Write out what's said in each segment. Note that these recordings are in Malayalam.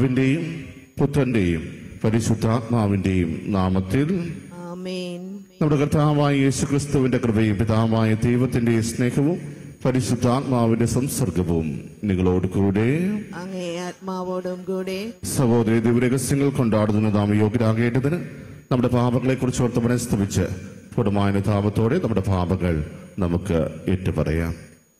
പിതാവിന്റെയും പുത്രന്റെയും പരിശുദ്ധാത്മാവിന്റെയും നാമത്തിൽ ആമേൻ. നമ്മുടെ കർത്താവായ യേശുക്രിസ്തുവിന്റെ കൃപയും പിതാവായ ദൈവത്തിന്റെ സ്നേഹവും പരിശുദ്ധാത്മാവിന്റെ സംസർഗവും നിങ്ങളോട് കൂടെ അങ്ങേ ആത്മാവോടും കൂടെ. സഹോദരി ദിവ്യരഹസ്യങ്ങൾ കൊണ്ടാടുന്ന നാം യോഗ്യരാകേണ്ടതിന് നമ്മുടെ പാപങ്ങളെ കുറിച്ച് ഓർത്ത് മനസ്തപിച്ച് പൂർണ്ണമായ താപത്തോടെ നമ്മുടെ പാപങ്ങൾ നമുക്ക് ഏറ്റുപറയാം.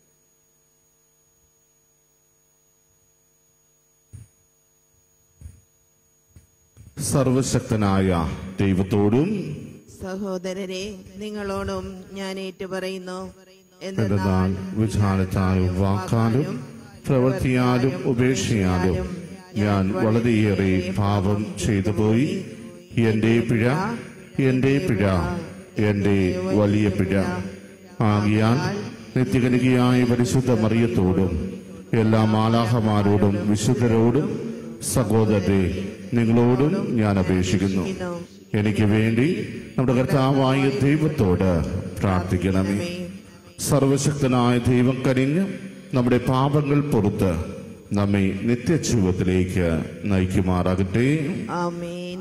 സർവശക്തനായ ദൈവത്തോടും സഹോദരരെ നിങ്ങളോടും ഞാൻ ഏറ്റുപറയുന്നു. എന്തെന്നാൽ വിചാരത്താലും വാക്കാലും പ്രവൃത്തിയാലും ഉപേക്ഷയാലും ഞാൻ വളരെയേറെ പാപം ചെയ്തു പോയി. എന്റെ പിഴ, എന്റെ പിഴ, എന്റെ വലിയ പിഴ. ആകിയാൽ നിത്യകനികയായ പരിശുദ്ധ മറിയത്തോടും എല്ലാ മാലാഖമാരോടും വിശുദ്ധരോടും സഹോദരരെ നിങ്ങളോടും ഞാൻ അപേക്ഷിക്കുന്നു, എനിക്ക് വേണ്ടി നമ്മുടെ കർത്താവായ ദൈവത്തോട് പ്രാർത്ഥിക്കണമേ. സർവശക്തനായ ദൈവം കനിഞ്ഞ് നമ്മുടെ പാപങ്ങൾ പുറത്ത് നമ്മെ നിത്യജീവിതത്തിലേക്ക് നയിക്കുമാറാകട്ടെ. ആമേൻ.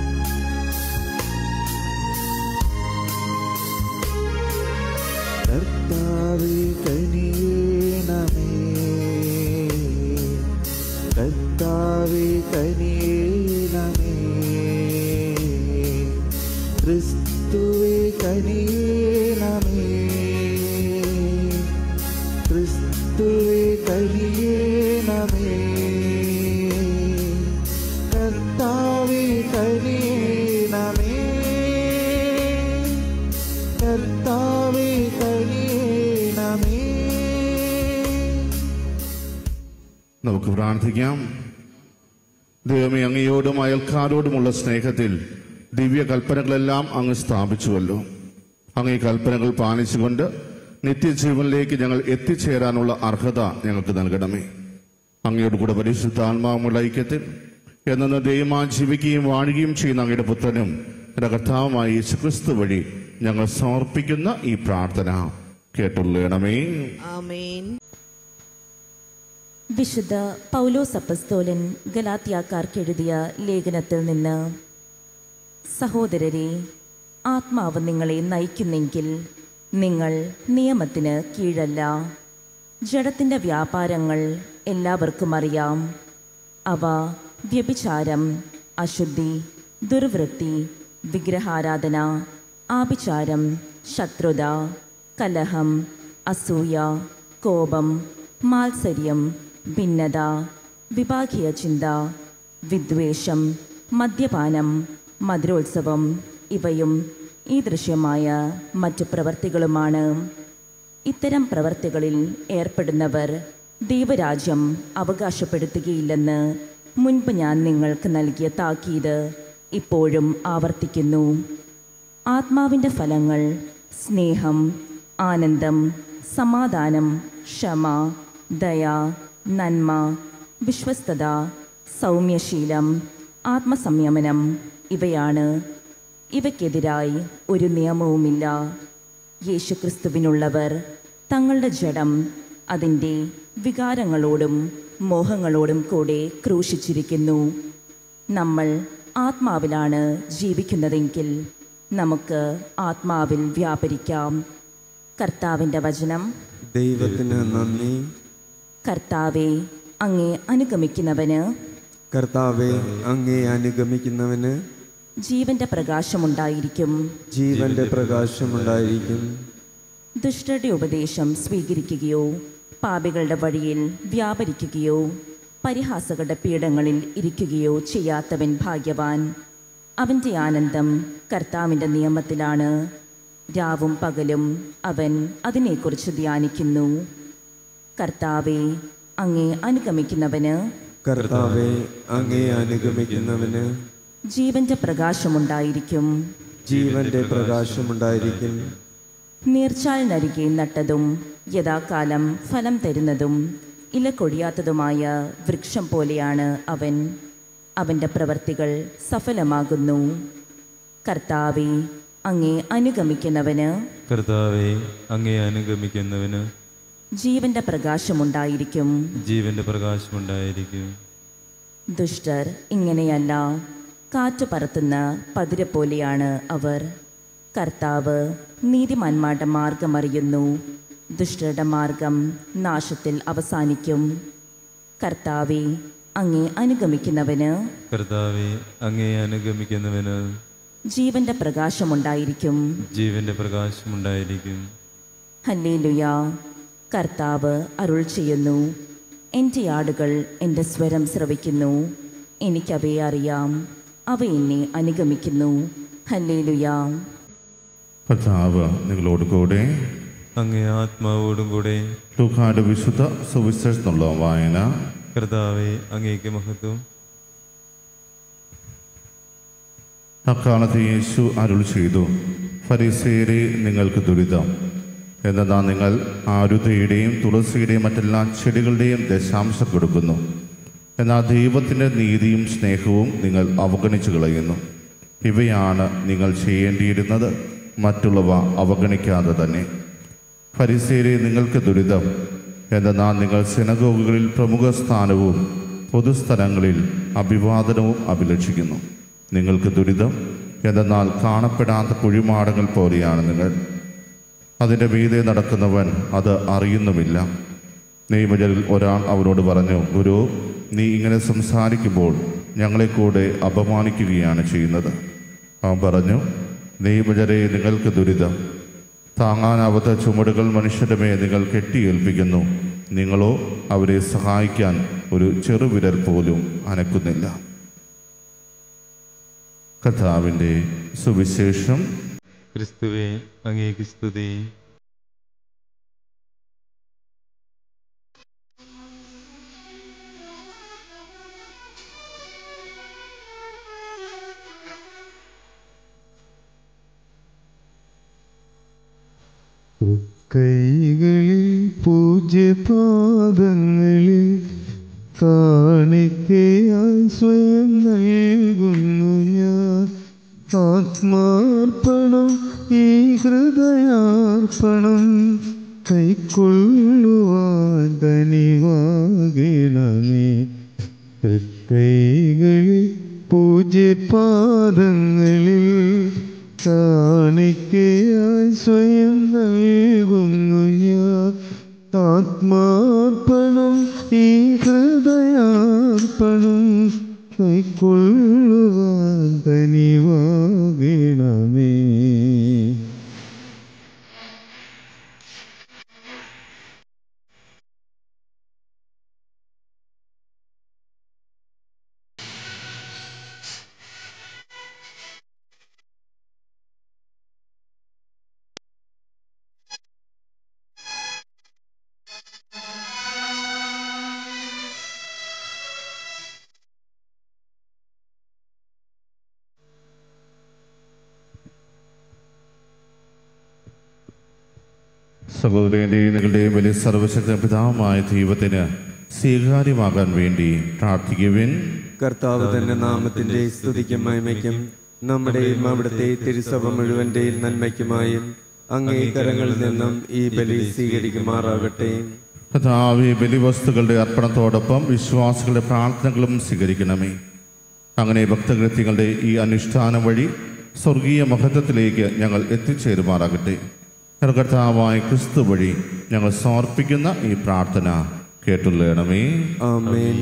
കർത്താവേ കനിയേണമേ, കർത്താവേ കനിയേണമേ, ക്രിസ്തുവേ കനിയേണമേ, ക്രിസ്തുവേ കനിയേണമേ, കർത്താവേ കനിയേണമേ, കർത്താവേ കനിയേണമേ. നമുക്ക് പ്രാർത്ഥിക്കാം. ദൈവമേ, അങ്ങയോടും അയൽക്കാരോടുമുള്ള സ്നേഹത്തിൽ ദിവ്യ കൽപ്പനകളെല്ലാം അങ്ങ് സ്ഥാപിച്ചുവല്ലോ. അങ്ങേ കൽപ്പനകൾ പാലിച്ചുകൊണ്ട് നിത്യജീവനിലേക്ക് ഞങ്ങൾ എത്തിച്ചേരാനുള്ള അർഹത ഞങ്ങൾക്ക് നൽകണമേ. അങ്ങയോട് കൂടെ പരിശുദ്ധാത്മാവുമുള്ള ഐക്യത്തിൽ എന്നു ദൈവമായി ജീവിക്കുകയും വാഴുകയും ചെയ്യുന്ന അങ്ങയുടെ പുത്രനും എൻ്റെ കർത്താവുമായ യേശുക്രിസ്തു വഴി ഞങ്ങൾ സമർപ്പിക്കുന്ന ഈ പ്രാർത്ഥന കേട്ടുള്ളണമേ. ആമേൻ. വിശുദ്ധ പൗലോസ് അപ്പസ്തോലൻ ഗലാത്യക്കാർക്ക് എഴുതിയ ലേഖനത്തിൽ നിന്ന്: സഹോദരരെ, ആത്മാവ് നിങ്ങളെ നയിക്കുന്നെങ്കിൽ നിങ്ങൾ നിയമത്തിന് കീഴല്ല. ജഡത്തിൻ്റെ വ്യാപാരങ്ങൾ എല്ലാവർക്കും അറിയാം. അവ വ്യഭിചാരം, അശുദ്ധി, ദുർവൃത്തി, വിഗ്രഹാരാധന, ആഭിചാരം, ശത്രുത, കലഹം, അസൂയ, കോപം, മാത്സര്യം, ഭിന്നത, വിഭാഗീയ ചിന്ത, വിദ്വേഷം, മദ്യപാനം, മധുരോത്സവം ഇവയും ഈ ദൃശ്യമായ മറ്റു പ്രവർത്തികളുമാണ്. ഇത്തരം പ്രവർത്തികളിൽ ഏർപ്പെടുന്നവർ ദൈവരാജ്യം അവകാശപ്പെടുത്തുകയില്ലെന്ന് മുൻപ് ഞാൻ നിങ്ങൾക്ക് നൽകിയ താക്കീത് ഇപ്പോഴും ആവർത്തിക്കുന്നു. ആത്മാവിൻ്റെ ഫലങ്ങൾ സ്നേഹം, ആനന്ദം, സമാധാനം, ക്ഷമ, ദയ, നന്മ, വിശ്വസ്തത, സൗമ്യശീലം, ആത്മസംയമനം ഇവയാണ്. ഇവയ്ക്കെതിരായി ഒരു നിയമവുമില്ല. യേശുക്രിസ്തുവിനുള്ളവർ തങ്ങളുടെ ജഡം അതിൻ്റെ വികാരങ്ങളോടും മോഹങ്ങളോടും കൂടെ ക്രൂശിച്ചിരിക്കുന്നു. നമ്മൾ ആത്മാവിലാണ് ജീവിക്കുന്നതെങ്കിൽ നമുക്ക് ആത്മാവിൽ വ്യാപരിക്കാം. കർത്താവിൻ്റെ വചനം. ദൈവത്തിന് നന്ദി. കർത്താവെ, അങ്ങേ അനുഗമിക്കുന്നവന്, കർത്താവെ അങ്ങേ അനുഗമിക്കുന്നവന് ജീവന്റെ പ്രകാശമുണ്ടായിരിക്കും. ജീവന്റെ പ്രകാശമുണ്ടായിരിക്കും. ദുഷ്ടരുടെ ഉപദേശം സ്വീകരിക്കുകയോ പാപികളുടെ വഴിയിൽ വ്യാപരിക്കുകയോ പരിഹാസകളുടെ പീഠങ്ങളിൽ ഇരിക്കുകയോ ചെയ്യാത്തവൻ ഭാഗ്യവാൻ. അവൻ്റെ ആനന്ദം കർത്താവിൻ്റെ നിയമത്തിലാണ്. രാവും പകലും അവൻ അതിനെക്കുറിച്ച് ധ്യാനിക്കുന്നു. കർത്താവെ, അങ്ങേ അനുഗമിക്കുന്നവന്, കർത്താവെ അങ്ങേ അനുഗമിക്കുന്നവന് ജീവന്റെ പ്രകാശമുണ്ടായിരിക്കും. ജീവന്റെ പ്രകാശമുണ്ടായിരിക്കും. നീർച്ചാൽ നരികെ നട്ടതും യഥാകാലം ഫലം തരുന്നതും ഇല കൊഴിയാത്തതുമായ വൃക്ഷം പോലെയാണ് അവൻ. അവൻ്റെ പ്രവർത്തികൾ സഫലമാകുന്നു. കർത്താവെ, അങ്ങേ അനുഗമിക്കുന്നവന്, കർത്താവെ അങ്ങേ അനുഗമിക്കുന്നവന് ജീവന്റെ പ്രകാശമുണ്ടായിരിക്കും. ജീവന്റെ പ്രകാശമുണ്ടായിരിക്കും. ദുഷ്ടർ ഇങ്ങനെയല്ല, കാറ്റ് പറത്തുന്ന പതിരെ പോലെയാണ് അവർ. കർത്താവ് നീതിമാന്മാരുടെ മാർഗമറിയുന്നു, ദുഷ്ടരുടെ മാർഗം നാശത്തിൽ അവസാനിക്കും. കർത്താവെ, അങ്ങേ അനുഗമിക്കുന്നവന് കർത്താവെ, അങ്ങേ അനുഗമിക്കുന്നവന് ജീവന്റെ പ്രകാശമുണ്ടായിരിക്കും. ജീവന്റെ പ്രകാശമുണ്ടായിരിക്കും. ഹല്ലേലൂയ. കർത്താവ് അരുൾ ചെയ്യുന്നു, എൻ്റെ ആടുകൾ എൻ്റെ സ്വരം ശ്രവിക്കുന്നു, എനിക്കവയെ അറിയാം, അവ എന്നെ അനുഗമിക്കുന്നു. ഹല്ലേലൂയ. കർത്താവ് നിങ്ങളോട് കൂടെ. അങ്ങേ ആത്മാവോടും കൂടെ. ലൂക്കായുടെ വിശുദ്ധ സുവിശേഷത്തിനുള്ള വായന. കർത്താവെ, അങ്ങേക്ക് മഹത്വം. അക്കാലത്ത് യേശു അരുൾ ചെയ്തു, ഫരിസേയരെ, നിങ്ങൾക്ക് ദുരിതം! എന്നാൽ നിങ്ങൾ ആരുതയുടെയും തുളസിയുടെയും മറ്റെല്ലാ ചെടികളുടെയും ദശാംശം കൊടുക്കുന്നു, എന്നാൽ ദൈവത്തിൻ്റെ നീതിയും സ്നേഹവും നിങ്ങൾ അവഗണിച്ചു കളയുന്നു. ഇവയാണ് നിങ്ങൾ ചെയ്യേണ്ടിയിരുന്നത്, മറ്റുള്ളവ അവഗണിക്കാതെ തന്നെ. ഫരിസേയരെ, നിങ്ങൾക്ക് ദുരിതം! എന്നാൽ നിങ്ങൾ സിനഗോഗുകളിൽ പ്രമുഖ സ്ഥാനവും പൊതുസ്ഥലങ്ങളിൽ അഭിവാദനവും അഭിലഷിക്കുന്നു. നിങ്ങൾക്ക് ദുരിതം! എന്നാൽ കാണപ്പെടാത്ത കുഴിമാടങ്ങൾ പോലെയാണ് നിങ്ങൾ. അതിൻ്റെ മീതെ നടക്കുന്നവൻ അത് അറിയുന്നുമില്ല. നിയമജരിൽ ഒരാൾ അവരോട് പറഞ്ഞു, ഗുരു, നീ ഇങ്ങനെ സംസാരിക്കുമ്പോൾ ഞങ്ങളെ കൂടെ അപമാനിക്കുകയാണ് ചെയ്യുന്നത്. അവൻ പറഞ്ഞു, നിയമജരെ, നിങ്ങൾക്ക് ദുരിതം! താങ്ങാനാവാത്ത ചുമടുകൾ മനുഷ്യരുടെ മേൽ നിങ്ങൾ കെട്ടിയേൽപ്പിക്കുന്നു, നിങ്ങളോ അവരെ സഹായിക്കാൻ ഒരു ചെറുവിരൽ പോലും അനക്കുന്നില്ല. കർത്താവിൻ്റെ സുവിശേഷം. ക്രിസ്തുവേ, അങ്ങേക്ക് സ്തുതി. കൈകളിൽ പൂജ്യപാദങ്ങളിൽ കാണിക്കയായി സ്വയം നൽകുന്നു ഞാൻ. ആത്മാർപ്പണം, ഈ ഹൃദയാർപ്പണം കൈക്കൊള്ളുവാൻ കനിവാകണമേ. കൈകളിൽ പൂജ്യപാദങ്ങളിൽ കാണിക്കയായി സ്വയം നൽകുന്നു ഞാൻ. ആത്മാർപ്പണം, ഈ ഹൃദയാർപ്പണം കൈക്കൊള്ളുവാൻ കനിവാകണമേ. സഹോദരന്റെയും നിങ്ങളുടെയും വലിയ സർവശക്ത പിതാവുമായ ദൈവത്തിന് സ്വീകാര്യമാകാൻ വേണ്ടി പ്രാർത്ഥിക്കുവിൻ. കർത്താവ് തന്റെ നാമത്തിന്റെ സ്തുതിക്കും മഹിമയ്ക്കും നമ്മുടെയും അവിടുത്തെ തിരുസഭ മുഴുവന്റെയും നന്മയ്ക്കുമായും അങ്ങേ കരങ്ങളിൽ നിന്നും ഈ ബലി സ്വീകരിക്കുമാറാകട്ടെ. കർത്താവേ, ബലിവസ്തുക്കളുടെ അർപ്പണത്തോടൊപ്പം വിശ്വാസികളുടെ പ്രാർത്ഥനകളും സ്വീകരിക്കണമേ. അങ്ങനെ ഭക്തകൃത്യങ്ങളുടെ ഈ അനുഷ്ഠാനം വഴി സ്വർഗീയ മഹത്വത്തിലേക്ക് ഞങ്ങൾ എത്തിച്ചേരുമാറാകട്ടെ. കർത്താവായ ക്രിസ്തു വഴി ഞങ്ങൾ സമർപ്പിക്കുന്ന ഈ പ്രാർത്ഥന കേട്ടുള്ളണമേ. ആമേൻ.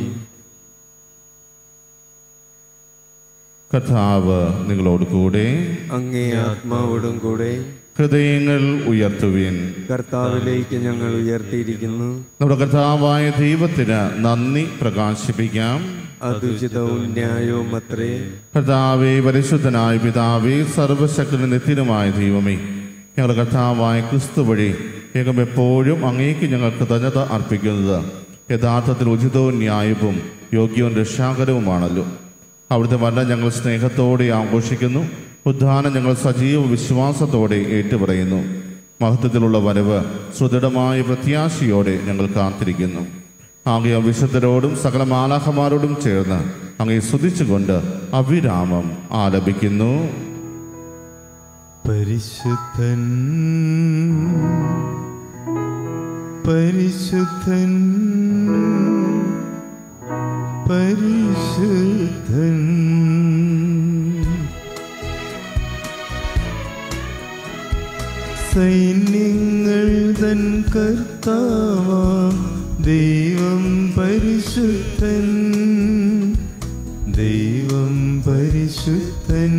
കർത്താവ് നിങ്ങളോട് കൂടെ. അങ്ങേ ആത്മാവോടും കൂടെ. ഹൃദയങ്ങൾ ഉയർത്തുവിൻ. കർത്താവിലേക്ക് ഞങ്ങൾ ഉയർത്തിയിരിക്കുന്നു. നമ്മുടെ കർത്താവായ ദൈവത്തിന് നന്ദി പ്രകാശിപ്പിക്കാം. അതുചിതവും ന്യായവും അത്രേ. കർത്താവേ, പരിശുദ്ധനായ പിതാവേ, സർവശക്തനും നിത്യനുമായ ദൈവമേ, ഞങ്ങളുടെ കർത്താവായ ക്രിസ്തു വഴി ഞങ്ങൾ എപ്പോഴും അങ്ങേക്ക് ഞങ്ങൾ കൃതജ്ഞത അർപ്പിക്കുന്നത് യഥാർത്ഥത്തിൽ ഉചിതവും ന്യായവും യോഗ്യവും രക്ഷാകരവുമാണല്ലോ. അവിടുത്തെ മരണം ഞങ്ങൾ സ്നേഹത്തോടെ ആഘോഷിക്കുന്നു. ഉദ്ധാനം ഞങ്ങൾ സജീവ വിശ്വാസത്തോടെ ഏറ്റുപറയുന്നു. മഹത്വത്തിലുള്ള വരവ് സുദൃഢമായ പ്രത്യാശയോടെ ഞങ്ങൾ കാത്തിരിക്കുന്നു. അങ്ങേ വിശുദ്ധരോടും സകല മാലാഖമാരോടും ചേർന്ന് അങ്ങേ സ്തുതിച്ചുകൊണ്ട് അവിരാമം ആലപിക്കുന്നു. പരിശുദ്ധൻ, പരിശുദ്ധൻ, പരിശുദ്ധൻ സൈന്യങ്ങൾ തൻ കർത്താവാം ദൈവം പരിശുദ്ധൻ ദൈവം പരിശുദ്ധൻ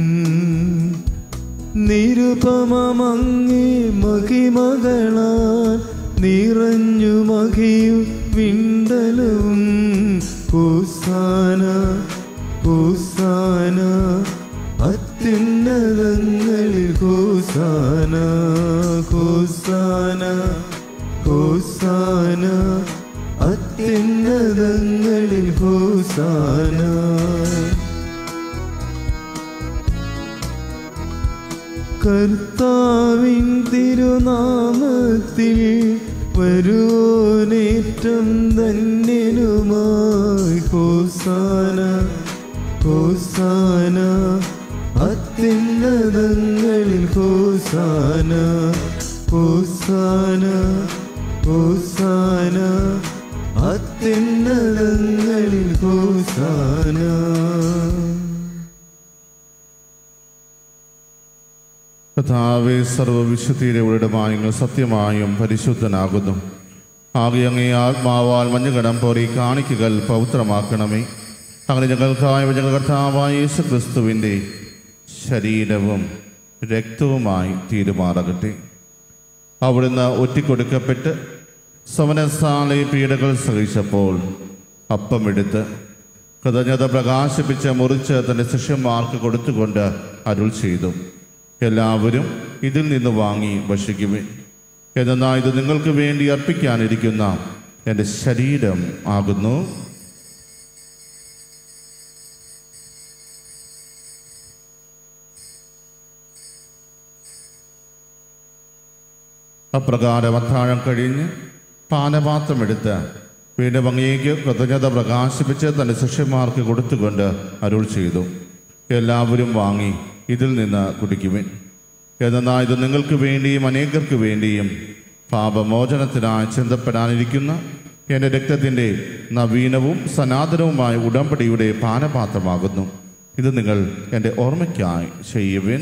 നിരുപമങ്ങേ മഹിമകളാൽ നിറഞ്ഞു മഹിയും വിണ്ടലവും ഹോസാന ഹോസാന അത്യുന്നതങ്ങളിൽ ഹോസാന ഹോസാന ഹോസാന അത്യുന്നതങ്ങളിൽ ഹോസാന കർത്താവിൻ തിരുനാമത്തിൽ വരുവോനേറ്റം ധന്യനുമായി ഹോസാന ഹോസാന അത്യുന്നതങ്ങളിൽ ഹോസാന ഹോസാന ഹോസാന അത്യുന്നതങ്ങളിൽ ഹോസാന. കർത്താവേ, സർവ്വവിശുദ്ധിയുടെ ഉടമയായും സത്യമായും പരിശുദ്ധനാകുന്നു. ആകെ അങ്ങേ ആത്മാവാൽ മഞ്ഞുകടം പോലെ കാണിക്കകൾ പവിത്രമാക്കണമേ. അങ്ങനെ ഞങ്ങൾക്കായ ഞങ്ങൾ കർത്താവായ യേശു ക്രിസ്തുവിൻ്റെ ശരീരവും രക്തവുമായി തീരുമാറാകട്ടെ. അവിടുന്ന് ഒറ്റിക്കൊടുക്കപ്പെട്ട് സമനസാലെ പീഡകൾ സഹിച്ചപ്പോൾ അപ്പമെടുത്ത് കൃതജ്ഞത പ്രകാശിപ്പിച്ച് മുറിച്ച് തൻ്റെ ശിഷ്യന്മാർക്ക് കൊടുത്തുകൊണ്ട് അരുൾ ചെയ്തു, എല്ലാവരും ഇതിൽ നിന്ന് വാങ്ങി ഭക്ഷിക്കുവിൻ. എന്നാൽ ഇത് നിങ്ങൾക്ക് വേണ്ടി അർപ്പിക്കാനിരിക്കുന്ന എൻ്റെ ശരീരം ആകുന്നു. അപ്രകാരം അത്താഴം കഴിഞ്ഞ് പാനപാത്രമെടുത്ത് വീണ്ടും അങ്ങേക്ക് കൃതജ്ഞത പ്രകാശിപ്പിച്ച് തൻ്റെ ശിഷ്യന്മാർക്ക് കൊടുത്തുകൊണ്ട് അരുൾ ചെയ്തു, എല്ലാവരും വാങ്ങി ഇതിൽ നിന്ന് കുടിക്കുവിൻ. എന്നാൽ ഇത് നിങ്ങൾക്ക് വേണ്ടിയും അനേകർക്ക് വേണ്ടിയും പാപമോചനത്തിനായി ചിന്തപ്പെടാനിരിക്കുന്ന എൻ്റെ രക്തത്തിൻ്റെ നവീനവും സനാതനവുമായ ഉടമ്പടിയുടെ പാനപാത്രമാകുന്നു. ഇത് നിങ്ങൾ എൻ്റെ ഓർമ്മയ്ക്കായി ചെയ്യുവിൻ.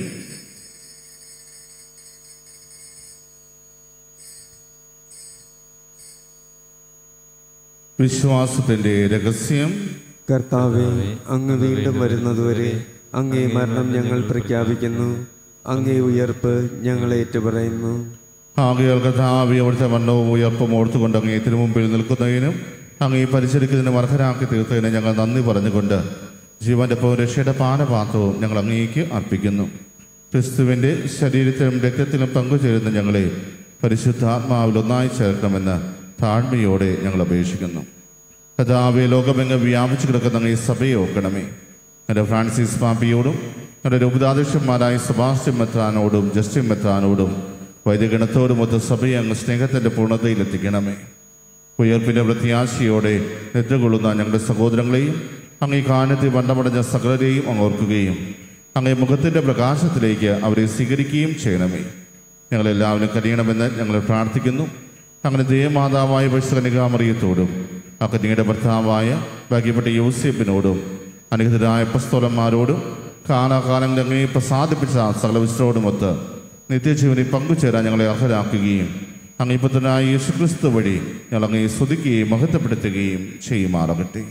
വിശ്വാസത്തിൻ്റെ രഹസ്യം. കർത്താവേ, അങ്ങ് വീണ്ടും വരുന്നതുവരെ അങ്ങേ മരണം ഞങ്ങൾ പ്രഖ്യാപിക്കുന്നു, അങ്ങേ ഉയർപ്പ് ഞങ്ങൾ ഏറ്റുപറയുന്നു. ആകയാൽ കർത്താവേ, അവിടുത്തെ മരണവും ഉയർപ്പും ഓർത്തുകൊണ്ട് അങ്ങേ തിരുമുമ്പിൽ നിൽക്കുന്നതിനും അങ്ങേ പരിചരിക്കുന്നതിനും അർഹരാക്കി തീർത്തതിന് ഞങ്ങൾ നന്ദി പറഞ്ഞുകൊണ്ട് ജീവന്റെ രക്ഷയുടെ പാനപാത്രവും ഞങ്ങൾ അങ്ങേക്ക് അർപ്പിക്കുന്നു. ക്രിസ്തുവിൻ്റെ ശരീരത്തിലും രക്തത്തിലും പങ്കുചേരുന്ന ഞങ്ങളെ പരിശുദ്ധാത്മാവിൽ ഒന്നായി ചേർക്കണമെന്ന് താഴ്മയോടെ ഞങ്ങൾ അപേക്ഷിക്കുന്നു. കർത്താവേ, ലോകമെങ്ങ് വ്യാപിച്ചു കിടക്കുന്ന അങ്ങേ സഭയെ ഓർക്കണമേ. എൻ്റെ ഫ്രാൻസിസ് പാപ്പിയോടും എൻ്റെ രൂപതാധ്യക്ഷന്മാരായ സെബാസ്റ്റ്യൻ മെത്രാനോടും ജസ്റ്റിൻ മെത്രാനോടും വൈദികഗണത്തോടുമൊത്ത് സഭയെ അങ്ങ് സ്നേഹത്തിൻ്റെ പൂർണ്ണതയിലെത്തിക്കണമേ. ഉയർപ്പിൻ്റെ പ്രത്യാശയോടെ നിദ്രകൊള്ളുന്ന ഞങ്ങളുടെ സഹോദരങ്ങളെയും അങ്ങേ കാനത്തിൽ വണ്ണമടഞ്ഞ സകലരെയും അങ്ങ് ഓർക്കുകയും അങ്ങേ മുഖത്തിൻ്റെ പ്രകാശത്തിലേക്ക് അവരെ സ്വീകരിക്കുകയും ചെയ്യണമേ. ഞങ്ങളെല്ലാവരും കഴിയണമെന്ന് ഞങ്ങൾ പ്രാർത്ഥിക്കുന്നു. അങ്ങനെ ദേവമാതാവായ പരിശുദ്ധകന്യകാമറിയത്തോടും ആ കന്യകയുടെ ഭർത്താവായ ഭാഗ്യപ്പെട്ട യോസേപ്പിനോടും അനുഗ്രഹീതരായ അപ്പസ്തോലന്മാരോടും കാലാകാലങ്ങളിൽ അങ്ങേ പ്രസാദിപ്പിച്ച സകല വിശുദ്ധരോടുമൊത്ത് നിത്യജീവനിൽ പങ്കുചേരാൻ ഞങ്ങളെ അർഹരാക്കുകയും അങ്ങേ പുത്രനായ യേശുക്രിസ്തു വഴി ഞങ്ങൾ അങ്ങേ സ്തുതിക്കുകയും മഹത്വപ്പെടുത്തുകയും ചെയ്യുമാറാകട്ടെ.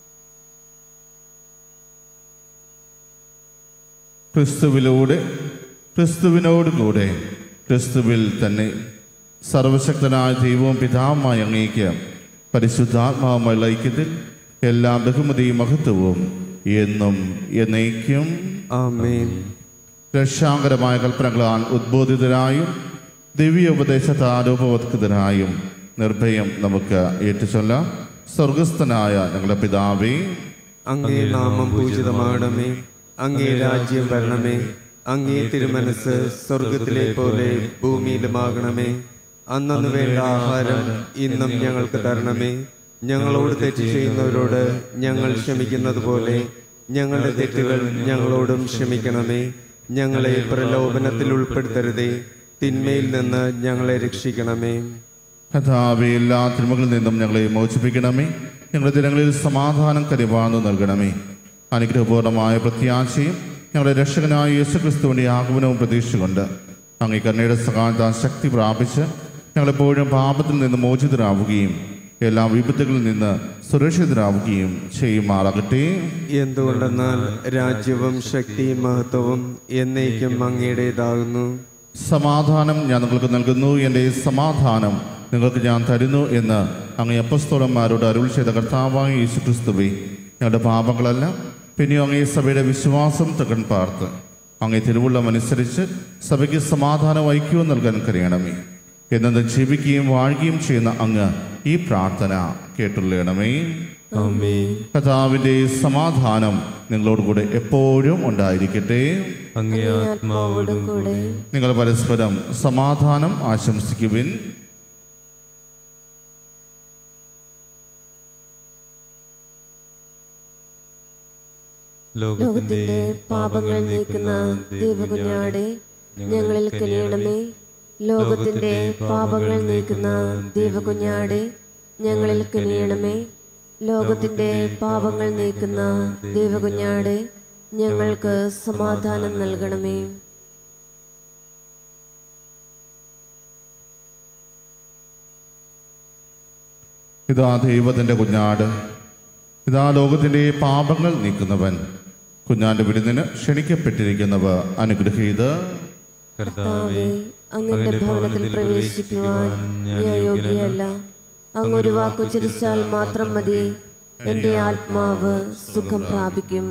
ക്രിസ്തുവിലൂടെ, ക്രിസ്തുവിനോടുകൂടെ, ക്രിസ്തുവിൽ തന്നെ സർവശക്തനായ ദൈവവും പിതാവുമായ അങ്ങേക്ക് പരിശുദ്ധാത്മാവുമായുള്ള ഐക്യത്തിൽ എല്ലാ ബഹുമതിയും മഹത്വവും എന്നും എന്നേക്കും ആമേൻ. രക്ഷാകരമായ കൽപ്പനകളാൽ ഉദ്ബോധിതരായും ദിവ്യ ഉപദേശത്താൽ ഉപവത്കൃതരായും നിർഭയം നമുക്ക് ഏറ്റുചൊല്ലാം. സ്വർഗസ്ഥനായ ഞങ്ങളുടെ പിതാവേ, അങ്ങേ നാമം പൂജിതമാകണമേ, അങ്ങേ രാജ്യം വരണമേ, അങ്ങേ തിരുമനസ് സ്വർഗത്തിലെ പോലെ ഭൂമിയിലുമാകണമേ. അന്നു വേണ്ട ആഹാരം ഇന്നും ഞങ്ങൾക്ക് തരണമേ. ഞങ്ങളോട് തെറ്റ് ചെയ്യുന്നവരോട് ഞങ്ങൾ ക്ഷമിക്കുന്നത് പോലെ ഞങ്ങളുടെ തെറ്റുകൾ ഞങ്ങളോടും ക്ഷമിക്കണമേ. ഞങ്ങളെ പ്രലോഭനത്തിൽ ഉൾപ്പെടുത്തരുതേ, തിന്മയിൽ നിന്ന് ഞങ്ങളെ രക്ഷിക്കണമേ. കഥാവെ എല്ലാ തിന്മകളിൽ നിന്നും ഞങ്ങളെ മോചിപ്പിക്കണമേ. ഞങ്ങളുടെ ദിനങ്ങളിൽ സമാധാനം കരുവാന്നു നൽകണമേ. അനുഗ്രഹപൂർണമായ പ്രത്യാശയും ഞങ്ങളുടെ രക്ഷകനായ യേശുക്രിസ്തുവിന്റെ ആഗമനവും പ്രതീക്ഷിച്ചുകൊണ്ട് അങ്ങേ കരുണയുടെ സഹായത്താൽ ശക്തി പ്രാപിച്ച് ഞങ്ങളെപ്പോഴും പാപത്തിൽ നിന്ന് മോചിതരാവുകയും എല്ലാ വിപത്തുകളിൽ നിന്ന് സുരക്ഷിതരാവുകയും ചെയ്യുമാറാകട്ടെ. എന്തുകൊണ്ടെന്നാൽ രാജ്യവും ശക്തിയും മഹത്വവും എന്നേക്കും അങ്ങയുടേതാകുന്നു. സമാധാനം ഞാൻ നിങ്ങൾക്ക് നൽകുന്നു, എൻ്റെ സമാധാനം നിങ്ങൾക്ക് ഞാൻ തരുന്നു എന്ന് അങ്ങേ അപ്പസ്തോലന്മാരോട് അരുൾ ചെയ്ത കർത്താവായ യേശുക്രിസ്തുവേ, ഞങ്ങളുടെ പാപങ്ങളല്ല പിന്നെയും അങ്ങേ സഭയുടെ വിശ്വാസം തകൻ പാർത്ത് അങ്ങേ തിരുവുള്ളമനുസരിച്ച് സഭയ്ക്ക് സമാധാനം ഐക്യവും നൽകാൻ കഴിയണമേ. എന്നും ജീവിക്കുകയും വാഴുകയും ചെയ്യുന്ന അങ്ങ് ഈ പ്രാർത്ഥന കേട്ടുള്ളണമേ. കർത്താവിന്റെ സമാധാനം നിങ്ങളോടുകൂടെ എപ്പോഴും ഉണ്ടായിരിക്കട്ടെ. അങ്ങേ ആത്മാവോടും കൂടെ. നിങ്ങൾ പരസ്പരം സമാധാനം ആശംസിക്കുവിൻ. ലോകത്തിന്റെ പാപങ്ങൾ നീക്കുന്ന ദൈവകുഞ്ഞാടെ ഞങ്ങളിൽ കനിയണമേ. ലോകത്തിന്റെ പാപങ്ങൾ നീക്കുന്ന ദൈവകുഞ്ഞാടെ ഞങ്ങളിൽ കനിയണമേ. ലോകത്തിന്റെ പാപങ്ങൾ നീക്കുന്ന ദൈവകുഞ്ഞാടെ ഞങ്ങൾക്ക് സമാധാനം നൽകണമേ. ഇതാ ദൈവത്തിന്റെ കുഞ്ഞാട്, ഇതാ ലോകത്തിന്റെ പാപങ്ങൾ നീക്കുന്നവൻ. കുഞ്ഞാന്റെ വിരുന്നിന് ക്ഷണിക്കപ്പെട്ടിരിക്കുന്നവർ അനുഗ്രഹീത്. കർത്താവേ, അങ്ങയുടെ ഭവനത്തിൽ പ്രവേശിക്കുവാൻ ഞാൻ യോഗ്യയല്ല. അങ്ങൊരു വാക്കു ചിരിച്ചാൽ മാത്രം മതി, എന്റെ ആത്മാവ് സുഖം പ്രാപിക്കും.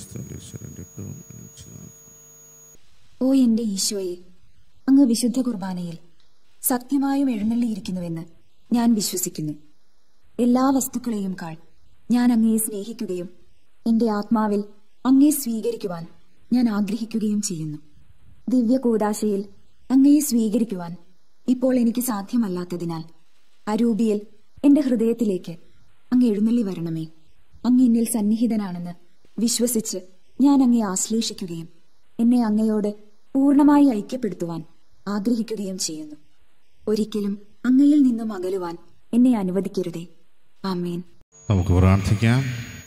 ഓ എന്റെ ഈശോയെ, അങ്ങ് വിശുദ്ധ കുർബാനയിൽ സത്യമായും എഴുന്നള്ളിയിരിക്കുന്നുവെന്ന് ഞാൻ വിശ്വസിക്കുന്നു. എല്ലാ വസ്തുക്കളെയും കാൾ ഞാൻ അങ്ങയെ സ്നേഹിക്കുകയും എന്റെ ആത്മാവിൽ അങ്ങയെ സ്വീകരിക്കുവാൻ ഞാൻ ആഗ്രഹിക്കുകയും ചെയ്യുന്നു. ദിവ്യ കൂദാശയിൽ അങ്ങയെ സ്വീകരിക്കുവാൻ ഇപ്പോൾ എനിക്ക് സാധ്യമല്ലാത്തതിനാൽ അരൂപിയിൽ എന്റെ ഹൃദയത്തിലേക്ക് അങ്ങ് എഴുന്നള്ളി വരണമേ. അങ്ങ് എന്നിൽ സന്നിഹിതനാണെന്ന് വിശ്വസിച്ച് ഞാൻ അങ്ങയെ ആശ്ലേഷിക്കുകയും എന്നെ അങ്ങയോട് പൂർണ്ണമായി ഐക്യപ്പെടുത്തുവാൻ ആഗ്രഹിക്കുകയും ചെയ്യുന്നു. ഒരിക്കലും അങ്ങയിൽ നിന്നും അകലുവാൻ എന്നെ അനുവദിക്കരുതേ. ആമേൻ. നമുക്ക് പ്രാർത്ഥിക്കാം.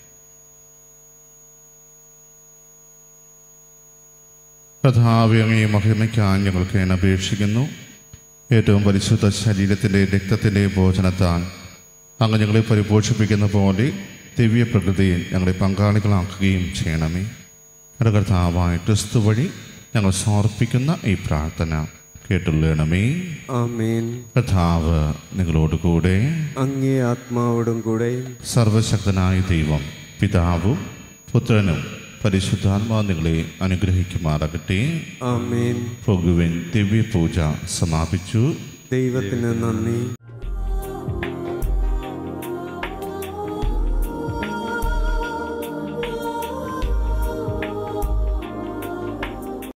കർത്താവേ, അങ്ങയെ മഹിമയ്ക്കാൻ ഞങ്ങൾക്ക് അപേക്ഷിക്കുന്നു. ഏറ്റവും പരിശുദ്ധ ശരീരത്തിൻ്റെയും രക്തത്തിൻ്റെയും ഭോജനത്താൽ അങ്ങ് ഞങ്ങളെ പരിപോഷിപ്പിക്കുന്ന പോലെ ദിവ്യ പ്രകൃതിയിൽ ഞങ്ങളെ പങ്കാളികളാക്കുകയും ചെയ്യണമേ. അത് കർത്താവായ ക്രിസ്തു വഴി ഞങ്ങൾ സമർപ്പിക്കുന്ന ഈ പ്രാർത്ഥന കേട്ടുള്ളണമേ. ആമേൻ. കർത്താവ് നിങ്ങളോടുകൂടെ. അങ്ങേ ആത്മാവോടും കൂടെ. സർവശക്തനായ ദൈവം പിതാവും പുത്രനും പരിശുദ്ധാത്മാവ് നിങ്ങളെ അനുഗ്രഹിക്കുമാറാകട്ടെ. ആമേൻ. പോകുവിൻ. ദിവ്യ പൂജ സമാപിച്ചു. ദൈവത്തിന് നന്ദി.